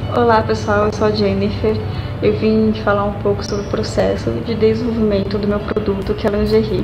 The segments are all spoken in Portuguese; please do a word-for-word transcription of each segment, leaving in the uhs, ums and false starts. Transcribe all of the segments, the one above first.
Olá pessoal, eu sou a Jennifer. Eu vim falar um pouco sobre o processo de desenvolvimento do meu produto, que é a lingerie.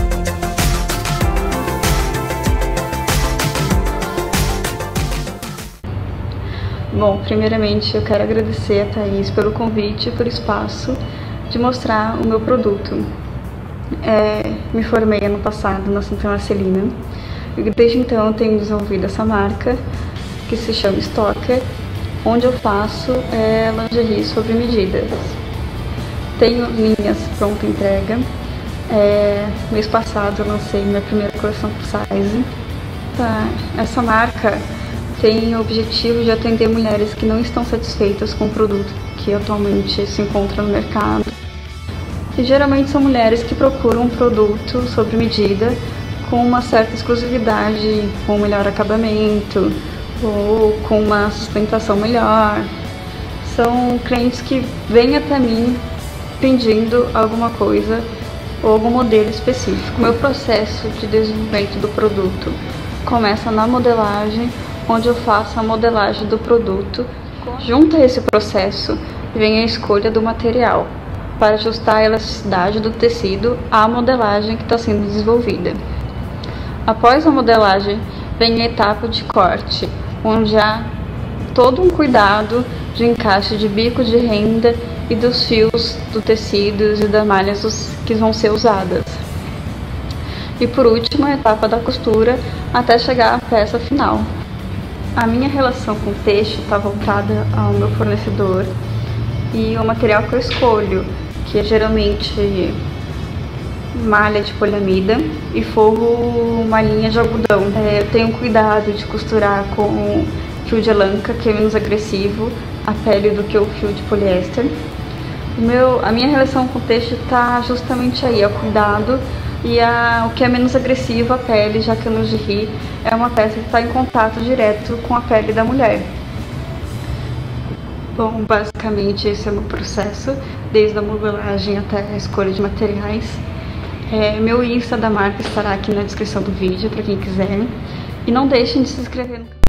Bom, primeiramente eu quero agradecer a Thaís pelo convite e pelo espaço de mostrar o meu produto. É, me formei ano passado na Santa Marcelina e desde então eu tenho desenvolvido essa marca que se chama Stalker, onde eu faço é, lingerie sob medidas. Tenho linhas pronta entrega. É, mês passado eu lancei minha primeira coleção plus size. Tá, essa marca tem o objetivo de atender mulheres que não estão satisfeitas com o produto que atualmente se encontra no mercado. E geralmente são mulheres que procuram um produto sob medida com uma certa exclusividade, com um melhor acabamento ou com uma sustentação melhor. São clientes que vêm até mim pedindo alguma coisa ou algum modelo específico. Meu processo de desenvolvimento do produto começa na modelagem, onde eu faço a modelagem do produto. Junto a esse processo vem a escolha do material para ajustar a elasticidade do tecido à modelagem que está sendo desenvolvida. Após a modelagem vem a etapa de corte, onde há todo um cuidado de encaixe de bico de renda e dos fios do tecido e das malhas que vão ser usadas. E por último, a etapa da costura até chegar à peça final. A minha relação com o têxtil está voltada ao meu fornecedor e o material que eu escolho, que é geralmente malha de poliamida e forro malhinha de algodão. É, eu tenho cuidado de costurar com fio de elanca, que é menos agressivo à pele do que o fio de poliéster. O meu, a minha relação com o têxtil está justamente aí, ao cuidado e a, o que é menos agressivo à pele, já que a lingerie é uma peça que está em contato direto com a pele da mulher. Bom, basicamente esse é o meu processo, desde a modelagem até a escolha de materiais. É, meu Insta da marca estará aqui na descrição do vídeo para quem quiser. E não deixem de se inscrever no canal.